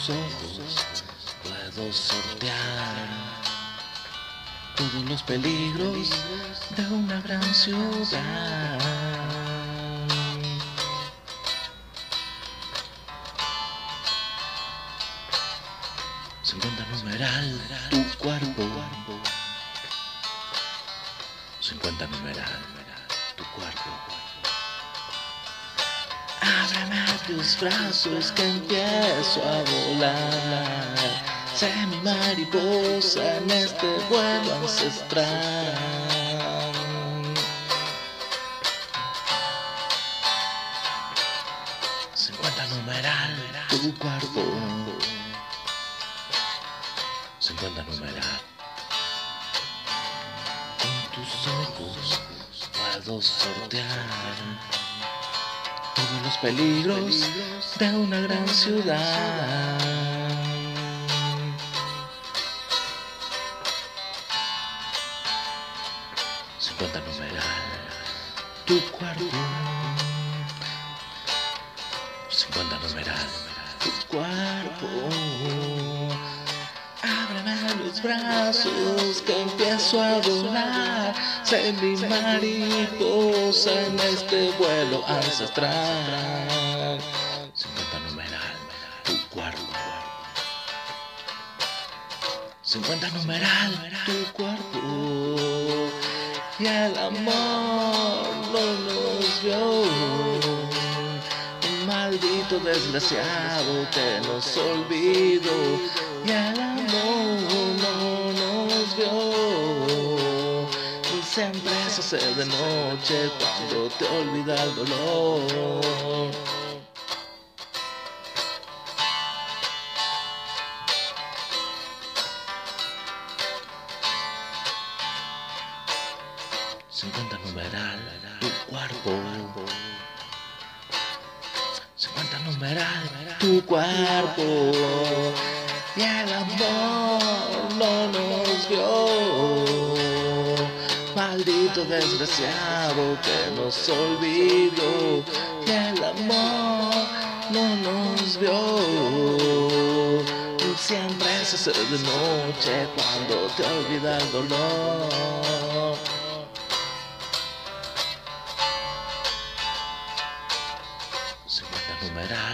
tus ojos puedo sortear todos los peligros de una gran ciudad. 50 numeral tu cuerpo. 50 numeral tu cuerpo. Ábreme tus brazos que empiezo a volar. Sé mi mariposa en este vuelo ancestral. 50 numeral tu cuerpo. 50 numeral. Con tus ojos puedo sortear todos los peligros de una gran ciudad. 50 numeral tu cuerpo. 50 numeral tu cuerpo. Ábreme los brazos que empiezo a volar. Sé mi mariposa en este vuelo ancestral. 50 numeral tu cuerpo. 50 numeral tu cuerpo. Y el amor no nos vio. Un maldito desgraciado que nos olvidó. Y el amor no nos vio. Siempre se hace de noche cuando te olvida el dolor. 50 numeral tu cuerpo. 50 numeral tu cuerpo. Y el amor no nos vio. Maldito desgraciado que nos olvidó. Y el amor no nos vio. Siempre se hace de noche cuando te olvida el dolor. 50 numeral